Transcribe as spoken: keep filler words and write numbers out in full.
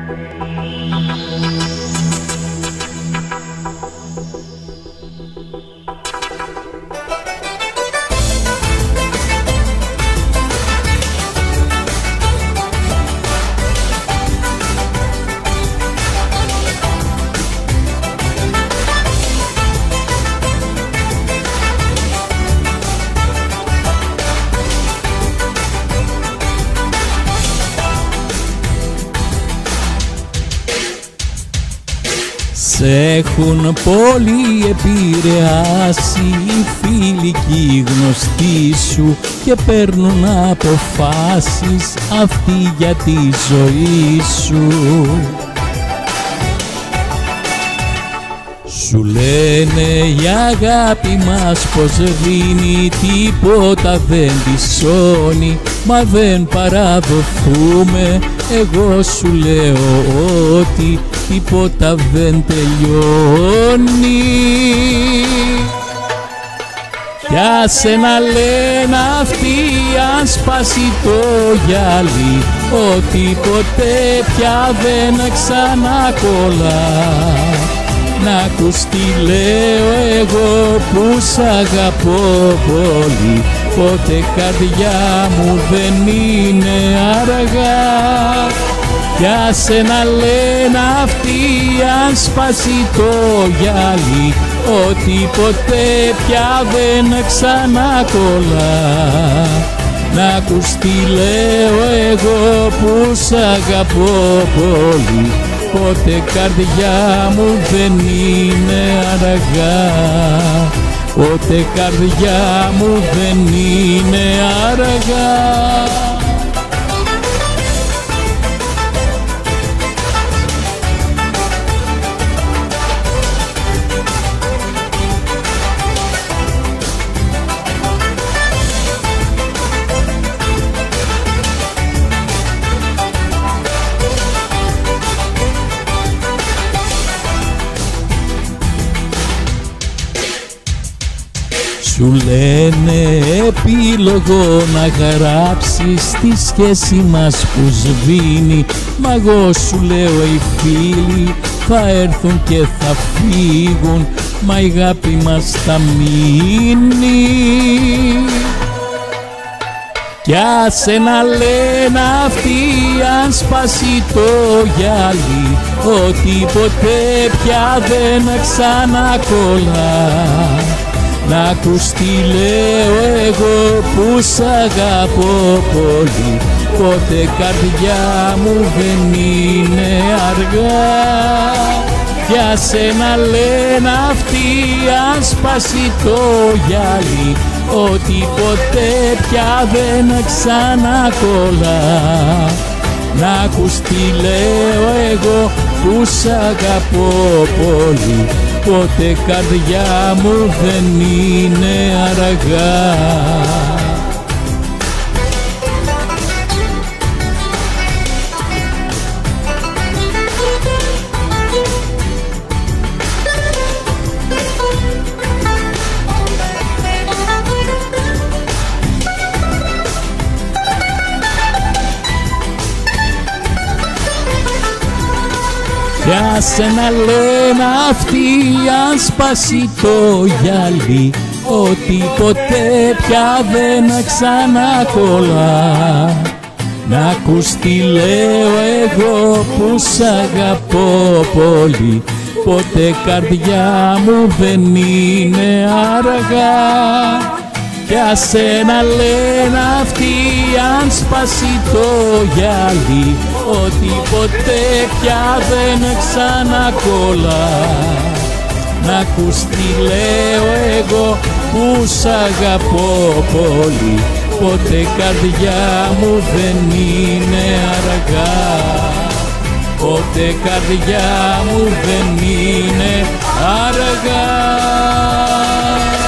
Σ' έχουν πολύ επηρεάσει οι φίλοι και οι γνωστοί σου και παίρνουν αποφάσεις αυτοί για τη ζωή σου. Σου λένε η αγάπη μας πως δίνει, τίποτα δεν τη σώνει, μα δεν παραδοθούμε. Εγώ σου λέω ότι τίποτα δεν τελειώνει. Για σένα λένε αυτοί αν σπάσει το γυαλί, ότι ποτέ πια δεν ξανακολλά. Να ακούς τι λέω εγώ που σ' αγαπώ πολύ, ποτέ καρδιά μου δεν είναι αργά. Για σένα λένε αυτοί αν σπάσει το γυαλί, ότι ποτέ πια δεν ξανακολλά. Να ακούς τι λέω εγώ που σ' αγαπώ πολύ, ποτέ καρδιά μου δεν είναι αργά. Ποτέ καρδιά μου δεν είναι αργά. Σου λένε επίλογο να γράψεις τη σχέση μας που σβήνει, μα εγώ σου λέω οι φίλοι θα έρθουν και θα φύγουν, μα η αγάπη μας θα μείνει. Κι σένα λένε αυτοί αν σπάσει το γυαλί, ότι ποτέ πια δεν ξανακολλά. Να ακούς τι λέω εγώ που σ' αγαπώ πολύ, ποτέ καρδιά μου δεν είναι αργά. Για σένα λένε αυτοί αν σπάσει το γυαλί, ότι ποτέ πια δεν ξανακολλά. Να ακούς τι λέω εγώ που σ' αγαπώ πολύ, ποτέ καρδιά μου δεν είναι αργά. Για σένα λένε αυτοί αν σπάσει το γυαλί, ότι ποτέ πια δεν ξανακολλά. Να ακούς τι λέω εγώ που σ' αγαπώ πολύ, ποτέ καρδιά μου δεν είναι αργά. Για σένα λένε αυτοί αν σπάσει το γυαλί, ότι ποτέ πια δεν ξανακολλά. Να ακούς τι λέω εγώ που σ' αγαπώ πολύ, ποτέ καρδιά μου δεν είναι αργά. Ποτέ καρδιά μου δεν είναι αργά.